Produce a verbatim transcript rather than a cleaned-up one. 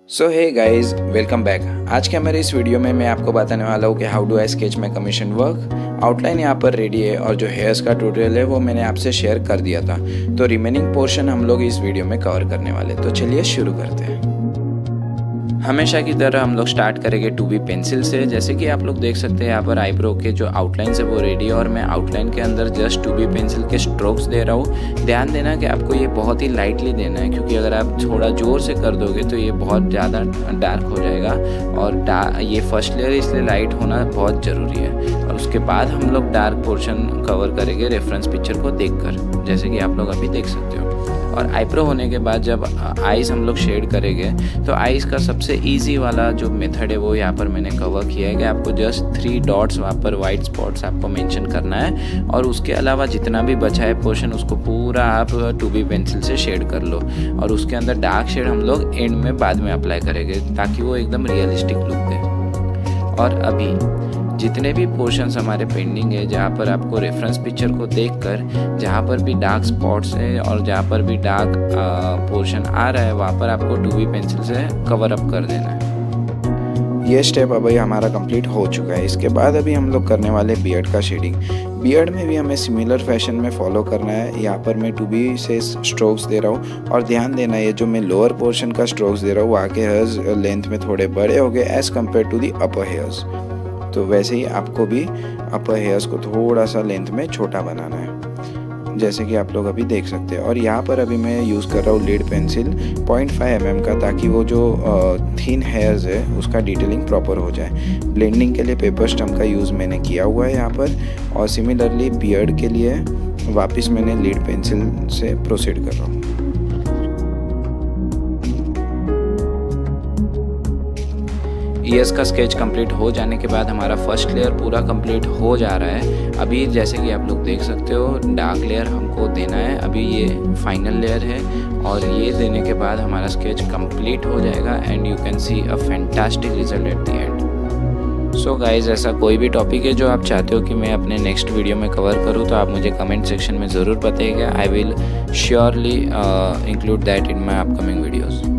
सो hey guys, welcome back. आज के हमारे इस वीडियो में मैं आपको बताने वाला हूँ कि how do I sketch my commission work. Outline यहाँ पर रेडी है और जो हेयर्स का ट्यूटोरियल है वो मैंने आपसे शेयर कर दिया था, तो रिमेनिंग पोर्शन हम लोग इस वीडियो में कवर करने वाले। तो चलिए शुरू करते हैं। हमेशा की तरह हम लोग स्टार्ट करेंगे टू बी पेंसिल से। जैसे कि आप लोग देख सकते हैं यहाँ पर आईब्रो के जो आउटलाइन है वो रेडी है और मैं आउटलाइन के अंदर जस्ट टू बी पेंसिल के स्ट्रोक्स दे रहा हूँ। ध्यान देना कि आपको ये बहुत ही लाइटली देना है, क्योंकि अगर आप थोड़ा ज़ोर से कर दोगे तो ये बहुत ज़्यादा डार्क हो जाएगा और ये फर्स्ट लेयर इसलिए लाइट होना बहुत ज़रूरी है। और उसके बाद हम लोग डार्क पोर्शन कवर करेंगे रेफरेंस पिक्चर को देखकर, जैसे कि आप लोग अभी देख सकते हो। और आईब्रो होने के बाद जब आईज़ हम लोग शेड करेंगे तो आईज़ का सबसे इजी वाला जो मेथड है वो यहाँ पर मैंने कवर किया है कि आपको जस्ट थ्री डॉट्स वहाँ पर वाइट स्पॉट्स आपको मेंशन करना है और उसके अलावा जितना भी बचा है पोर्शन उसको पूरा आप टू बी पेंसिल से शेड कर लो। और उसके अंदर डार्क शेड हम लोग एंड में बाद में अप्लाई करेंगे ताकि वो एकदम रियलिस्टिक लुक दे। और अभी जितने भी पोर्शंस हमारे पेंडिंग है, जहाँ पर आपको रेफरेंस पिक्चर को देखकर जहाँ पर भी डार्क स्पॉट्स है और जहाँ पर भी डार्क पोर्शन आ रहा है वहाँ पर आपको टू बी पेंसिल से कवर अप कर देना है। ये स्टेप अभी हमारा कंप्लीट हो चुका है। इसके बाद अभी हम लोग करने वाले बियर्ड का शेडिंग। बियर्ड में भी हमें सिमिलर फैशन में फॉलो करना है। यहाँ पर मैं टू बी से स्ट्रोक्स दे रहा हूँ और ध्यान देना ये जो मैं लोअर पोर्शन का स्ट्रोक्स दे रहा हूँ वहाँ के हेयर्स लेंथ में थोड़े बड़े हो गए as compared to the upper hairs. तो वैसे ही आपको भी अपर हेयर्स को थोड़ा सा लेंथ में छोटा बनाना है, जैसे कि आप लोग अभी देख सकते हैं। और यहाँ पर अभी मैं यूज़ कर रहा हूँ lead pencil point five m m का, ताकि वो जो थिन हेयर्स है उसका डिटेलिंग प्रॉपर हो जाए। ब्लेंडिंग के लिए पेपर स्टम्प का यूज़ मैंने किया हुआ है यहाँ पर, और सिमिलरली बियर्ड के लिए वापस मैंने लीड पेंसिल से प्रोसीड कर रहा हूँ। ईयर्स का स्केच कंप्लीट हो जाने के बाद हमारा फर्स्ट लेयर पूरा कंप्लीट हो जा रहा है। अभी जैसे कि आप लोग देख सकते हो डार्क लेयर हमको देना है। अभी ये फाइनल लेयर है और ये देने के बाद हमारा स्केच कंप्लीट हो जाएगा and you can see a fantastic result at the end. So guys, ऐसा कोई भी टॉपिक है जो आप चाहते हो कि मैं अपने नेक्स्ट वीडियो में कवर करूँ तो आप मुझे कमेंट सेक्शन में ज़रूर बताइएगा। I will surely include that in my upcoming videos.